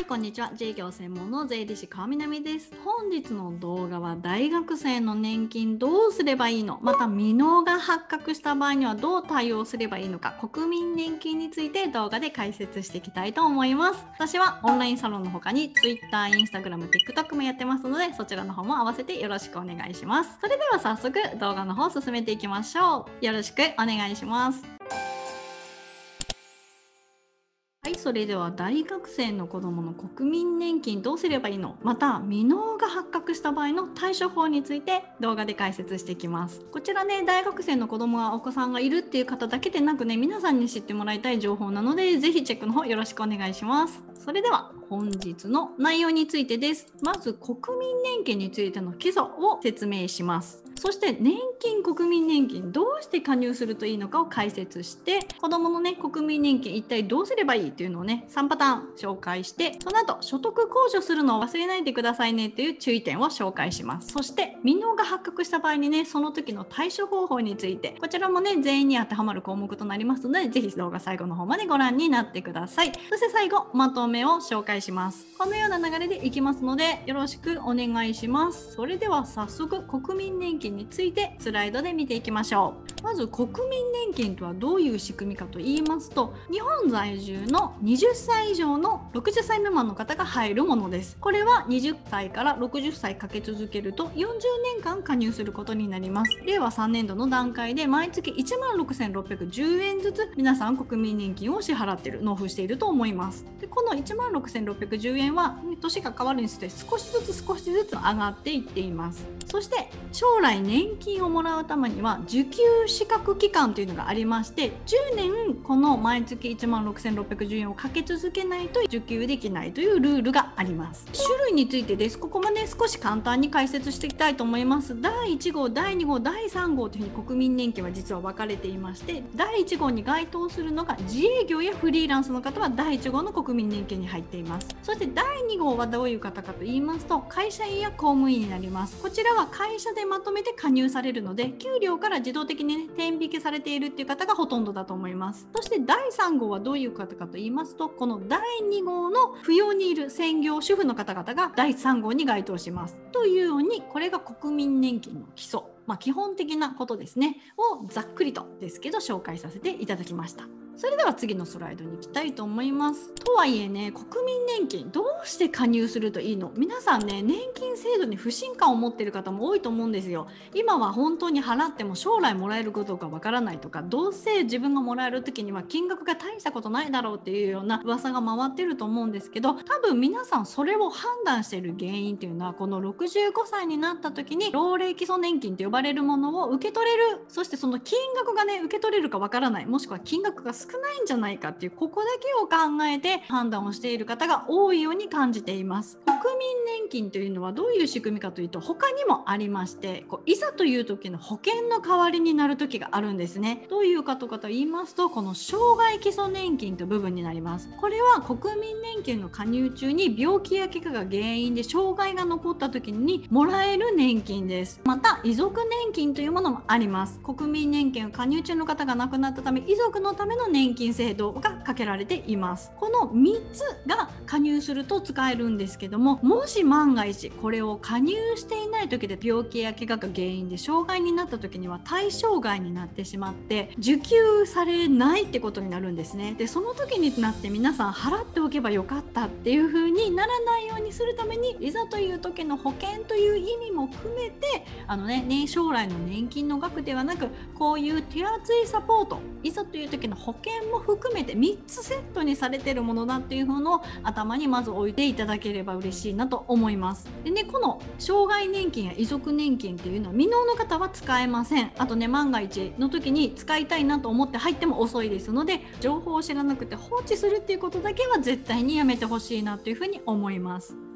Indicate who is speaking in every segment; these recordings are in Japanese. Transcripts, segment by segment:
Speaker 1: こんにちは。自営業専門の税理士川南です。本日の動画は大学生の年金どうすればいいの、また未納が発覚した場合にはどう対応すればいいのか、国民年金について動画で解説していきたいと思います。私はオンラインサロンの他に Twitter、Instagram、TikTok もやってますので、そちらの方も合わせてよろしくお願いします。それでは早速動画の方進めていきましょう。よろしくお願いします。はい、それでは大学生の子どもの国民年金どうすればいいの、また未納が発覚した場合の対処法について動画で解説していきます。こちらね、大学生の子どもがお子さんがいるっていう方だけでなくね、皆さんに知ってもらいたい情報なので、ぜひチェックの方よろしくお願いします。それでは本日の内容についてです。まず国民年金についての基礎を説明します。そして年金、国民年金どうして加入するといいのかを解説して、子どものね国民年金一体どうすればいいっていうのをね3パターン紹介して、その後所得控除するのを忘れないでくださいねっていう注意点を紹介します。そして未納が発覚した場合にね、その時の対処方法について、こちらもね全員に当てはまる項目となりますので、ぜひ動画最後の方までご覧になってください。そして最後まとめを紹介します。このような流れでいきますのでよろしくお願いします。それでは早速国民年金についてスライドで見ていきましょう。まず国民年金とはどういう仕組みかと言いますと、日本在住の20歳以上の60歳未満の方が入るものです。これは20歳から60歳かけ続けると40年間加入することになります。令和3年度の段階で毎月16,610円ずつ皆さん国民年金を支払っている、納付していると思います。でこの16,610円は年が変わるにつれて少しずつ上がっていっています。そして将来年金をもらうためには受給資格期間というのがありまして、10年この毎月16,610円をかけ続けないと受給できないというルールがあります。種類についてです。ここまで少し簡単に解説していきたいと思います。第1号、第2号、第3号というふうに国民年金は実は分かれていまして、第1号に該当するのが自営業やフリーランスの方は第1号の国民年金に入っています。そして第2号はどういう方かと言いますと、会社員や公務員になります。こちらは会社でまとめて加入されるので、給料から自動的に、天引きされているっていう方がほとんどだと思います。そして第3号はどういう方かと言いますと、この第2号の扶養にいる専業主婦の方々が第3号に該当します。というように、これが国民年金の基礎、基本的なことですねをざっくりとですけど紹介させていただきました。それでは次のスライドに行きたいと思います。とはいえね、国民年金どうして加入するといいの？皆さんね、年金制度に不信感を持っている方も多いと思うんですよ。今は本当に払っても将来もらえることがわからないとか、どうせ自分がもらえる時には金額が大したことないだろうっていうような噂が回ってると思うんですけど、多分皆さんそれを判断している原因っていうのは、この65歳になった時に老齢基礎年金と呼ばれるものを受け取れる、そしてその金額がね受け取れるかわからない、もしくは金額が少ないんじゃないかっていう、ここだけを考えて判断をしている方が多いように感じています。国民年金というのはどういう仕組みかというと、他にもありまして、いざという時の保険の代わりになる時があるんですね。どういうことかと言いますと、この障害基礎年金という部分になります。これは国民年金の加入中に病気や怪我が原因で障害が残った時にもらえる年金です。また遺族年金というものもあります。国民年金を加入中の方が亡くなったため、遺族のための年金制度がかけられています。この3つが加入すると使えるんですけども、もし万が一これを加入していない時で病気や怪我が原因で障害になった時には対象外になってしまって受給されないってことになるんですね。でその時になって皆さん払っておけばよかったっていう風にならないようにするために、いざという時の保険という意味も含めて将来の年金の額ではなく、こういう手厚いサポート、いざという時の保険も含めて3つセットにされているものだっていうのを頭にまず置いていただければ嬉しいなと思います。でね、この障害年金や遺族年金っていうのは未納の方は使えません。あとね、万が一の時に使いたいなと思って入っても遅いですので、情報を知らなくて放置するっていうことだけは絶対にやめてほしいなというふうに思います。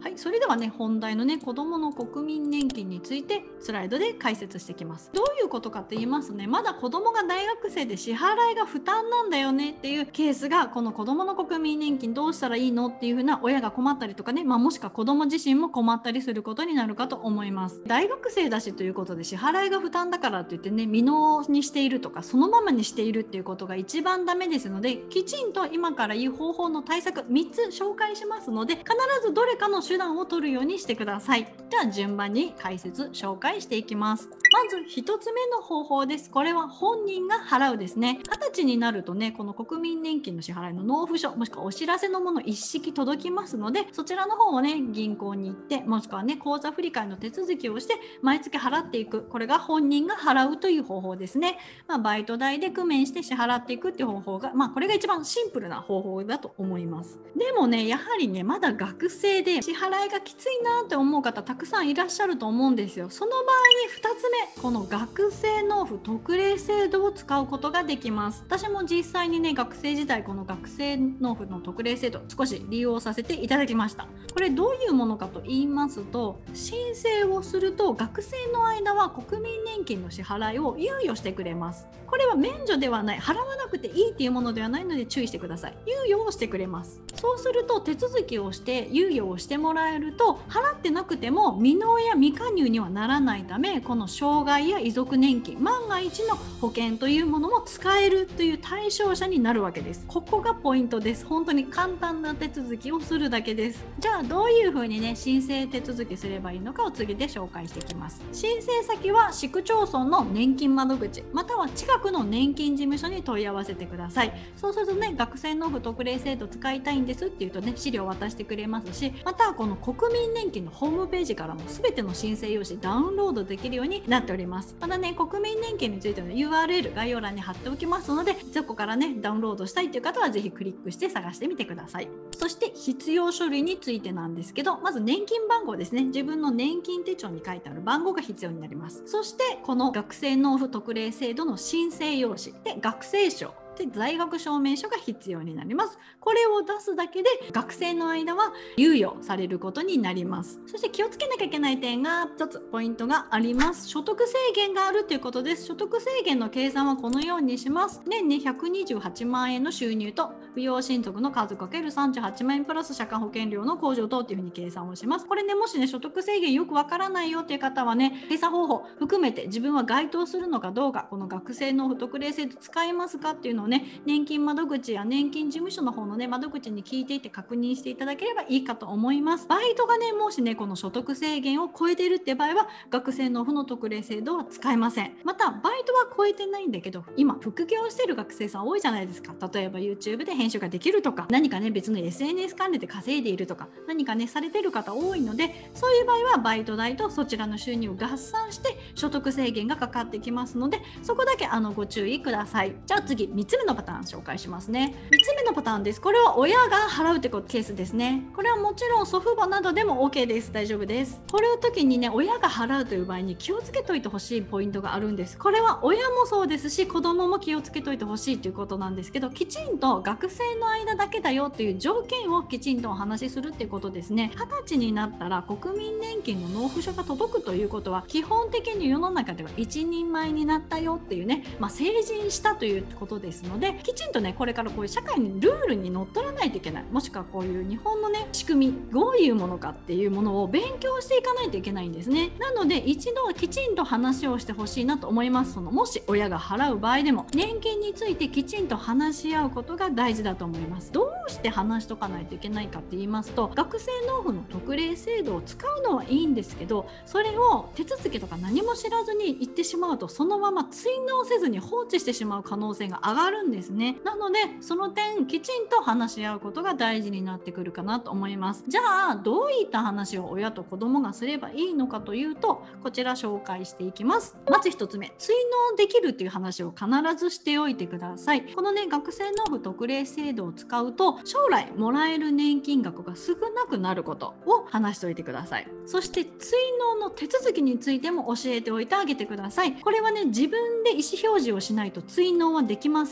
Speaker 1: はい、それではね、本題のね、子どもの国民年金についてスライドで解説していきます。どういうことかって言いますとね、まだ子どもが大学生で支払いが負担なんだよねっていうケースが、この子どもの国民年金どうしたらいいのっていう風な親が困ったりとかね、もしくは子ども自身も困ったりすることになるかと思います。大学生だしということで支払いが負担だからって言ってね、未納にしているとかそのままにしているっていうことが一番ダメですので、きちんと今から言う方法の対策3つ紹介しますので、必ずどれかの手段を取るようにしてください。じゃあ順番に解説紹介していきます。まず1つ目の方法です。これは本人が払うですね。20歳になるとね、この国民年金の支払いの納付書もしくはお知らせのもの一式届きますので、そちらの方をね、銀行に行ってもしくはね、口座振替の手続きをして毎月払っていく、これが本人が払うという方法ですね。バイト代で工面して支払っていくっていう方法が、これが一番シンプルな方法だと思います。でもね、やはりね、まだ学生で支払いがきついなって思う方たくさんいらっしゃると思うんですよ。その場合に2つ目、この学生納付特例制度を使うことができます。私も実際にね、学生時代この学生納付の特例制度少し利用させていただきました。これどういうものかと言いますと、申請をすると学生の間は国民年金の支払いを猶予してくれます。これは免除ではない、払わなくていいっていうものではないので注意してください。猶予をしてくれます。そうすると手続きをして猶予をしてもらえると、払ってなくても未納や未加入にはならないため、この障害や遺族年金、万が一の保険というものも使えるという対象者になるわけです。ここがポイントです。本当に簡単な手続きをするだけです。じゃあどういうふうにね、申請手続きすればいいのかを次で紹介していきます。申請先は市区町村の年金窓口または近くの年金事務所に問い合わせてください。そうするとね、学生納付特例制度使いたいんですっていうとね、資料を渡してくれますし、またこの国民年金のホームページからも全ての申請用紙ダウンロードできるようになっております。またね、国民年金についての URL 概要欄に貼っておきますので、そこからねダウンロードしたいという方はぜひクリックして探してみてください。そして必要書類についてなんですけど、まず年金番号ですね。自分の年金手帳に書いてある番号が必要になります。そしてこの学生納付特例制度の申請用紙で学生証で在学証明書が必要になります。これを出すだけで学生の間は猶予されることになります。そして気をつけなきゃいけない点が1つポイントがあります。所得制限があるということです。所得制限の計算はこのようにします。年に128万円の収入と扶養親族の数 ×38 万円プラス社会保険料の控除等というふうに計算をします。これね、もしね所得制限よくわからないよっていう方はね、計算方法含めて自分は該当するのかどうか、この学生納付特例制度使いますかっていうのをね、年金窓口や年金事務所の方のね窓口に聞いていって確認していただければいいかと思います。バイトがね、もしねこの所得制限を超えているって場合は学生納付の特例制度は使えません。またバイトは超えてないんだけど今副業してる学生さん多いじゃないですか。例えば YouTube で編集ができるとか、何かね別の SNS 関連で稼いでいるとか、何かねされてる方多いので、そういう場合はバイト代とそちらの収入を合算して所得制限がかかってきますので、そこだけご注意ください。じゃあ次3つ目のパターン紹介しますね。3つ目のパターンです。これは親が払うってケースですね。これはもちろん祖父母などでも OK です。大丈夫です。これを時にね親が払うという場合に気をつけといてほしいポイントがあるんです。これは親もそうですし子供も気をつけといてほしいということなんですけど、きちんと学生の間だけだよっていう条件をきちんとお話しするっていうことですね。20歳になったら国民年金の納付書が届くということは基本的に世の中では一人前になったよっていうね、成人したということですので、きちんとねこれからこういう社会にルールにのっとらないといけない、もしくはこういう日本のね仕組みどういうものかっていうものを勉強していかないといけないんですね。なので一度きちんと話をしてほしいなと思います。もし親が払う場合でも年金についてきちんと話し合うことが大事だと思います。どうして話しとかないといけないかって言いますと、学生納付の特例制度を使うのはいいんですけど、それを手続きとか何も知らずに行ってしまうとそのまま追納せずに放置してしまう可能性が上がるんですね。なのでその点きちんと話し合うことが大事になってくるかなと思います。じゃあどういった話を親と子供がすればいいのかというと、こちら紹介していきます。まず1つ目、追納できるっていう話を必ずしておいてください。このね学生納付特例制度を使うと将来もらえる年金額が少なくなることを話しておいてください。そして追納の手続きについても教えておいてあげてください。これはね自分で意思表示をしないと追納はできませ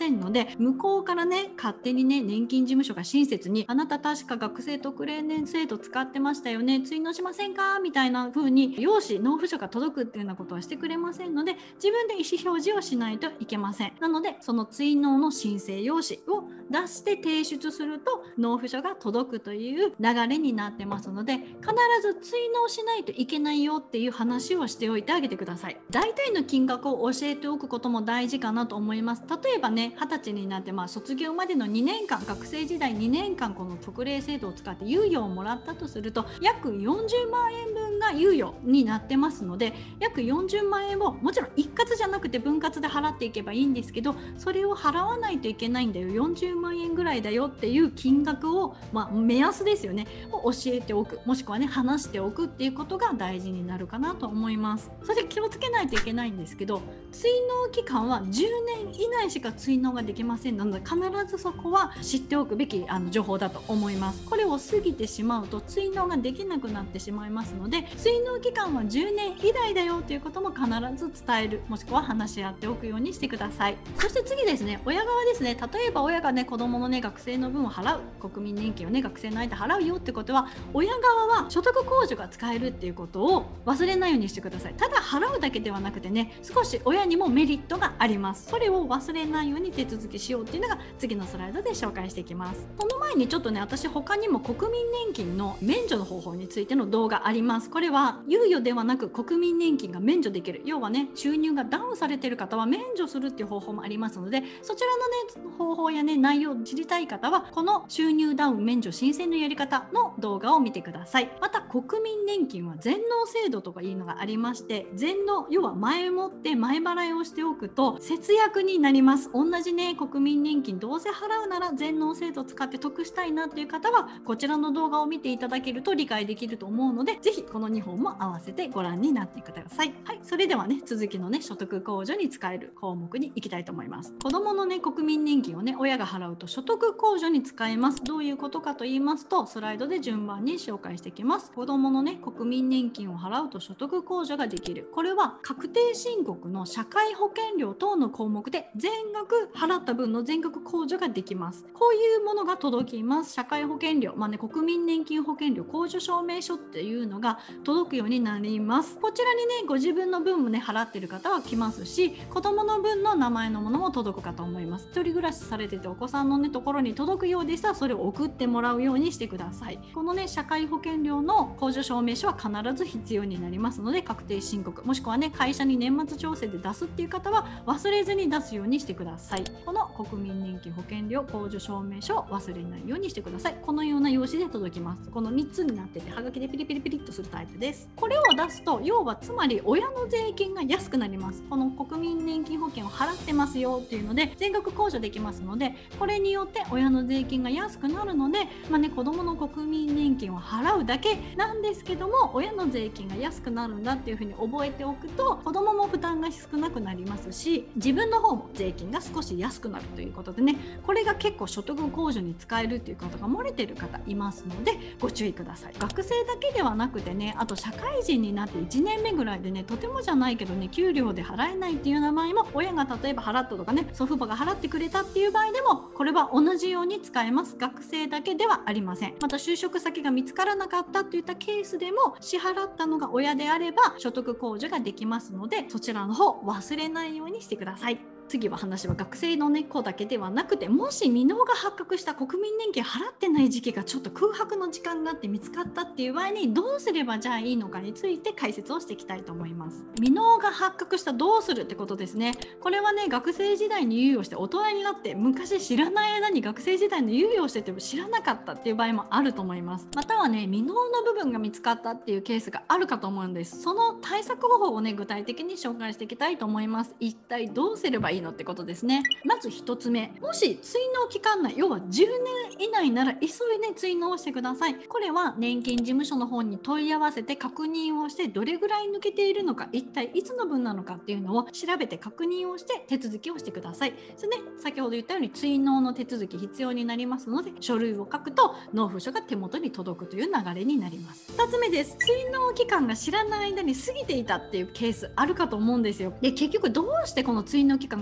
Speaker 1: せんので、向こうからね勝手にね年金事務所が親切に、あなた確か学生特例年制度使ってましたよね、追納しませんかみたいな風に用紙納付書が届くっていうようなことはしてくれませんので、自分で意思表示をしないといけません。なのでその追納の申請用紙を出して提出すると納付書が届くという流れになってますので、必ず追納しないといけないよっていう話をしておいてあげてください。大体の金額を教えておくことも大事かなと思います。例えばね、20歳になって卒業までの2年間、学生時代2年間この特例制度を使って猶予をもらったとすると、約40万円分が猶予になってますので、約40万円をもちろん一括じゃなくて分割で払っていけばいいんですけど、それを払わないといけないんだよ、40万円ぐらいだよっていう金額を、目安ですよね、を教えておく、もしくはね話しておくっていうことが大事になるかなと思います。そして気をつけないといけないんですけど、追納期間は10年以内しか追納ができませんので、必ずそこは知っておくべき情報だと思います。これを過ぎてしまうと追納ができなくなってしまいますので、追納期間は10年以内だよということも必ず伝える、もしくは話し合っておくようにしてください。そして次ですね、親側ですね。例えば親がね子供のね学生の分を払う、国民年金をね学生の間払うよってことは、親側は所得控除が使えるっていうことを忘れないようにしてください。ただ払うだけではなくてね、少し親にもメリットがあります。それを忘れないように手続きしようっていうのが次のスライドで紹介していきます。その前にちょっとね、私他にも国民年金の免除の方法についての動画あります。これは猶予ではなく国民年金が免除できる、要はね収入がダウンされている方は免除するっていう方法もありますので、そちらのね方法やね内容を知りたい方はこの収入ダウン免除申請のやり方の動画を見てください。また国民年金は全納制度とかいうのがありまして、全納、要は前もって前払いをしておくと節約になります。同じね国民年金どうせ払うなら全納制度を使って得したいなっていう方はこちらの動画を見ていただけると理解できると思うので、ぜひこの2本も合わせてご覧になってください。はい、それではね続きのね所得控除に使える項目に行きたいと思います。子どものね国民年金をね親が払うと所得控除に使えます。どういうことかと言いますと、スライドで順番に紹介していきます。子どものね国民年金を払うと所得控除ができる。これは確定申告の社会保険料等の項目で全額払った分の全額控除ができます。こういうものが届きます。社会保険料、国民年金保険料控除証明書っていうのが届くようになります。こちらにねご自分の分もね払ってる方は来ますし、子供の分の名前のものも届くかと思います。一人暮らしされててお子さんのねところに届くようでしたらそれを送ってもらうようにしてください。このね社会保険料の控除証明書は必ず必要になりますので、確定申告もしくはね会社に年末調整で出すっていう方は忘れずに出すようにしてください。この国民年金保険料控除証明書を忘れないようにしてください。このような用紙で届きます。この3つになっててはがきでピリピリピリっとするタイプです。これを出すと要はつまり親の税金が安くなります。この国民年金保険を払ってますよっていうので全額控除できますので、これによって親の税金が安くなるので、子供の国民年金を払うだけなんですけども親の税金が安くなるんだっていうふうに覚えておくと、子供も負担が少なくなりますし、自分の方も税金が少し安くなるということでね、これが結構所得控除に使えるっていう方が漏れてる方いますのでご注意ください。学生だけではなくてね、あと社会人になって1年目ぐらいでね、とてもじゃないけどね給料で払えないっていうような場合も、親が例えば払ったとかね祖父母が払ってくれたっていう場合でもこれは同じように使えます。学生だけではありません。また就職先が見つからなかったといったケースでも支払ったのが親であれば所得控除ができますので、そちらの方忘れないようにしてください。次は話は学生の子だけではなくて、もし未納が発覚した国民年金払ってない時期がちょっと空白の時間があって見つかったっていう場合にどうすればじゃあいいのかについて解説をしていきたいと思います。未納が発覚したどうするってことですね。これはね学生時代に猶予して大人になって昔知らない間に学生時代の猶予をしてても知らなかったっていう場合もあると思います。またはね未納の部分が見つかったっていうケースがあるかと思うんです。その対策方法をね具体的に紹介していきたいと思います。一体どうすればいいのってことですね。まず1つ目、もし追納期間内、要は10年以内なら急いで追納してください。これは年金事務所の方に問い合わせて確認をして、どれぐらい抜けているのか、一体いつの分なのかっていうのを調べて確認をして手続きをしてください。それね、先ほど言ったように追納の手続き必要になりますので、書類を書くと納付書が手元に届くという流れになります。2つ目です。追納期間が知らない間に過ぎていたっていうケースあるかと思うんですよ。で、結局どうしてこの追納期間が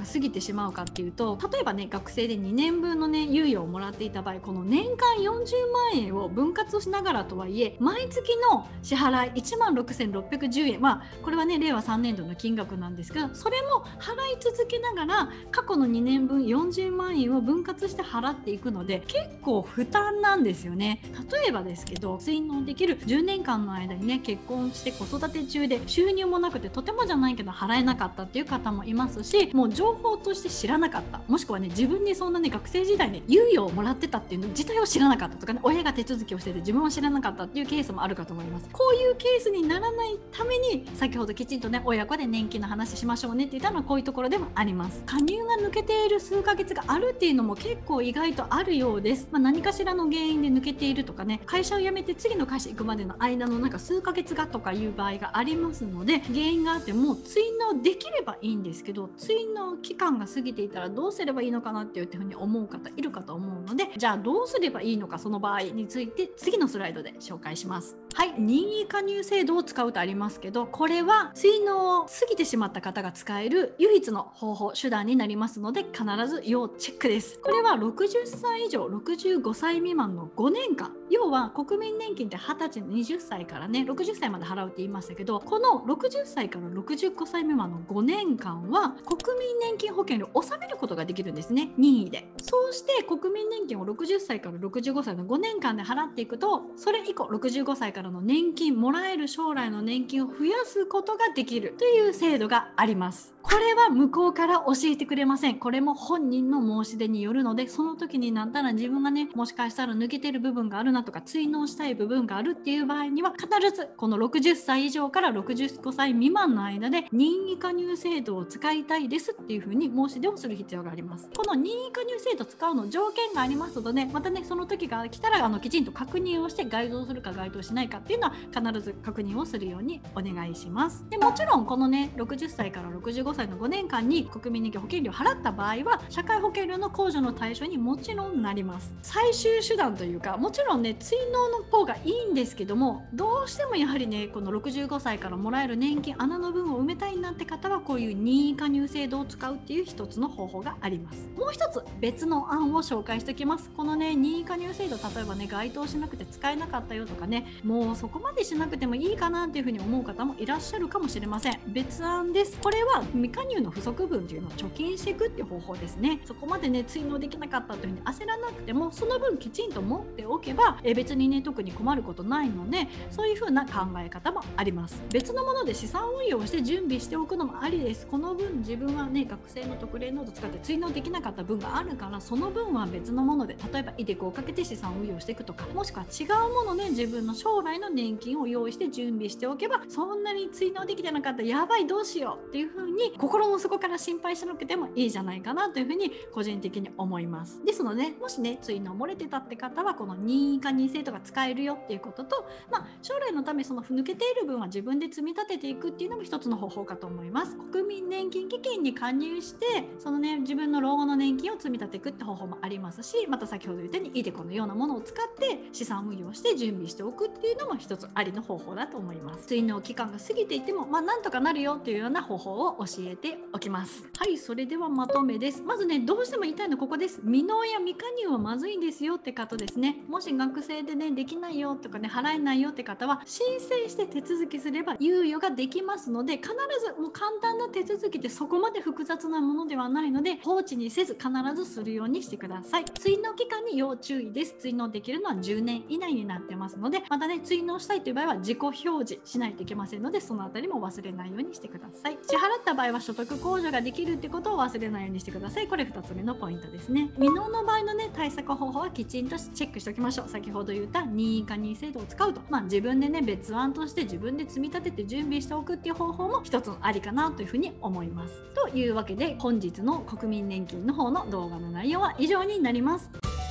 Speaker 1: 過ぎてしまうかっていうと、例えばね学生で2年分のね猶予をもらっていた場合、この年間40万円を分割しながらとはいえ毎月の支払い16,610円、これはね令和3年度の金額なんですけど、それも払い続けながら過去の2年分40万円を分割して払っていくので、結構負担なんですよね。例えばですけど、追納できる10年間の間にね結婚して子育て中で収入もなくてとてもじゃないけど払えなかったっていう方もいますし、もう情報として知らなかった、もしくはね自分にそんなね学生時代ね猶予をもらってたっていうの自体を知らなかったとかね、親が手続きをしてて自分は知らなかったっていうケースもあるかと思います。こういうケースにならないために、先ほどきちんとね親子で年金の話しましょうねって言ったのはこういうところでもあります。加入が抜けている数ヶ月があるっていうのも結構意外とあるようです。何かしらの原因で抜けているとかね、会社を辞めて次の会社行くまでの間の数ヶ月がとかいう場合がありますので、原因があっても追納できればいいんですけど、追納期間が過ぎていたらどうすればいいのかなっていうふうに思う方いるかと思うので、じゃあどうすればいいのか、その場合について次のスライドで紹介します。はい、任意加入制度を使うとありますけど、これは追納を過ぎてしまった方が使える唯一の方法手段になりますので、必ず要チェックです。これは60歳以上65歳未満の5年間、要は国民年金って20歳20歳からね60歳まで払うって言いましたけど、この60歳から65歳未満の5年間は国民年金保険料を納めることができるんですね、任意で。そうして国民年金を60歳から65歳の5年間で払っていくと、それ以降65歳からの年金もらえる将来の年金を増やすことができるという制度があります。これは向こうから教えてくれません。これも本人の申し出によるので、その時になったら自分がねもしかしたら抜けてる部分があるなとか追納したい部分があるっていう場合には、必ずこの60歳以上から65歳未満の間で任意加入制度を使いたいですっていうふうに申し出をする必要があります。この任意加入制度使うの条件がありますので、またねその時が来たらきちんと確認をして、該当するか該当しないかっていうのは必ず確認をするようにお願いします。でもちろんこのね60歳から65歳の5年間に国民年金保険料を払った場合は社会保険料の控除の対象にもちろんなります。最終手段というか、もちろんね追納の方がいいんですけども、どうしてもやはりねこの65歳からもらえる年金穴の分を埋めたいなって方は、こういう任意加入制度を使うっていう一つの方法があります。もう一つ別の案を紹介しておきます。このね任意加入制度、例えばね該当しなくて使えなかったよとかね、もうそこまでしなくてもいいかなっていうふうに思う方もいらっしゃるかもしれません。別案です。これは未加入の不足分というのを貯金していくっていう方法ですね。そこまでね追納できなかったというふうに焦らなくても、その分きちんと持っておけば別にね特に困ることないので、そういうふうな考え方もあります。別のもので資産運用をして準備しておくのもありです。この分自分はね学生の特例ノート使って追納できなかった分があるから、その分は別のもので、例えばイデコをかけて資産運用していくとか、もしくは違うもので自分の将来の年金を用意して準備しておけば、そんなに追納できてなかったらやばいどうしようっていうふうに心の底から心配しなくてもいいじゃないかなというふうに個人的に思います。ですので、もしね追納漏れてたって方はこの任意加入制度が使えるよっていうことと、将来のためその抜けている分は自分で積み立てていくっていうのも一つの方法かと思います。国民年金基金に加入してそのね自分の老後の年金を積み立てていくって方法もありますし、また先ほど言ったようにイデコのようなものを使って資産運用して準備しておくっていうのも一つありの方法だと思います。追納期間が過ぎていてもなんとかなるよっていうような方法を教えておきます。はい、それではまとめです。まずねどうしても言いたいのはここです。未納や未加入はまずいんですよって方ですね。もし学生でねできないよとかね払えないよって方は申請して手続きすれば猶予ができますので、必ずもう簡単な手続きでそこまで複雑なものではないので放置にせず必ずするようにしてください。追納期間に要注意です。追納できるのは10年以内になってますので、またね追納したいという場合は自己表示しないといけませんので、そのあたりも忘れないようにしてください。支払った場合は所得控除ができるってことを忘れないようにしてください。これ2つ目のポイントですね。未納の場合のね対策方法はきちんとチェックしておきましょう。先ほど言った任意加入制度を使うと、自分でね別案として自分で積み立てて準備しておくっていう方法も一つのありかなというふうに思います。というわけで本日の国民年金の方の動画の内容は以上になります。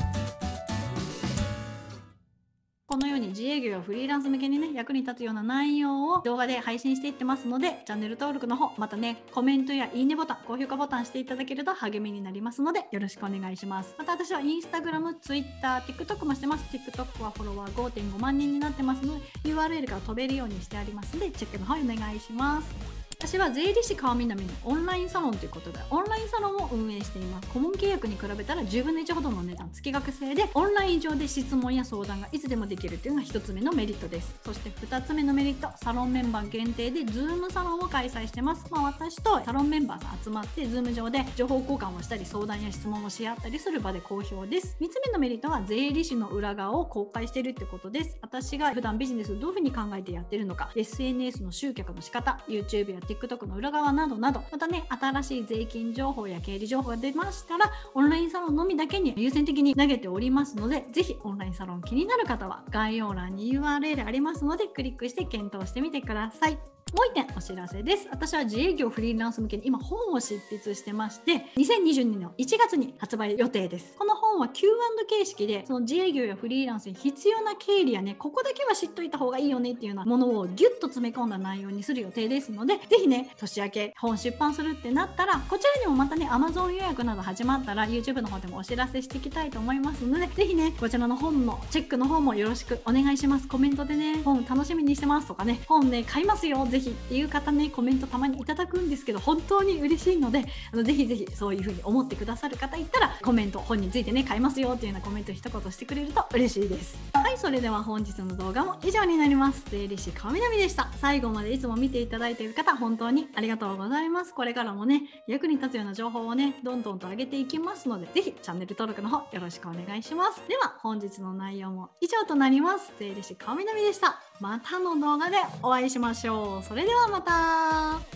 Speaker 1: このように自営業やフリーランス向けにね役に立つような内容を動画で配信していってますので、チャンネル登録の方、またねコメントやいいねボタン、高評価ボタンしていただけると励みになりますのでよろしくお願いします。また私はインスタグラム、ツイッター、TikTok もしてます。 TikTok はフォロワー 5.5 万人になってますので URL から飛べるようにしてありますのでチェックの方お願いします。 私は税理士川南のオンラインサロンということでオンラインサロンを運営しています。顧問契約に比べたら10分の1ほどの値段、月額制でオンライン上で質問や相談がいつでもできるというのが1つ目のメリットです。そして2つ目のメリット、サロンメンバー限定で Zoom サロンを開催してます。私とサロンメンバーさん集まって Zoom 上で情報交換をしたり相談や質問をし合ったりする場で好評です。3つ目のメリットは税理士の裏側を公開しているってことです。私が普段ビジネスをどういうふうに考えてやってるのか、 SNS の集客の仕方、 YouTube や TikTok の裏側などなど、またね、新しい税金情報や経理情報が出ましたらオンラインサロンのみだけに優先的に投げておりますので、ぜひオンラインサロン気になる方は概要欄に URL ありますのでクリックして検討してみてください。もう一点お知らせです。私は自営業フリーランス向けに今本を執筆してまして、2022年の1月に発売予定です。この本は Q&A 形式で、その自営業やフリーランスに必要な経理やね、ここだけは知っといた方がいいよねっていうようなものをギュッと詰め込んだ内容にする予定ですので、ぜひね、年明け本出版するってなったら、こちらにもまたね、Amazon 予約など始まったら YouTube の方でもお知らせしていきたいと思いますので、ぜひね、こちらの本のチェックの方もよろしくお願いします。コメントでね、本楽しみにしてますとかね、本ね、買いますよぜひっていう方ね、コメントたまにいただくんですけど、本当に嬉しいので、ぜひぜひそういう風に思ってくださる方いたら、コメント、本についてね、買いますよっていうようなコメント一言してくれると嬉しいです。はい、それでは本日の動画も以上になります。税理士川南でした。最後までいつも見ていただいている方、本当にありがとうございます。これからもね、役に立つような情報をね、どんどんと上げていきますので、ぜひチャンネル登録の方よろしくお願いします。では本日の内容も以上となります。税理士川南でした。またの動画でお会いしましょう。それではまた。